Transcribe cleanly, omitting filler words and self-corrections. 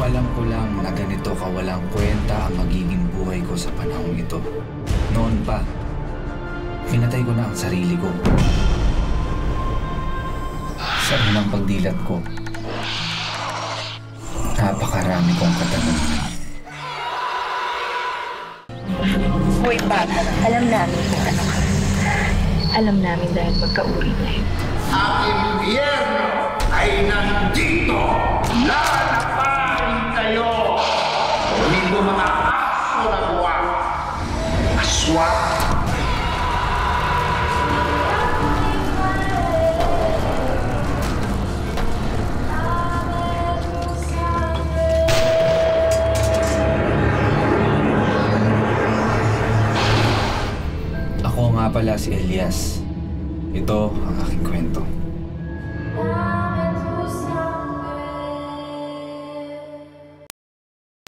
Alam ko lang na ganito kawalang kwenta ang magiging buhay ko sa panahong ito. Noon pa, pinatay ko na ang sarili ko. Sa unang pagdilat ko, napakarami kong katanungan. Hoy, bata, alam namin kung ano ka. Alam namin dahil magkauri tayo. Ang impyerno ay nandito! Lalaparin kayo! Dito mga aso na buwak! Aswang! Ako nga pala si Elias. Ito ang aking kwento.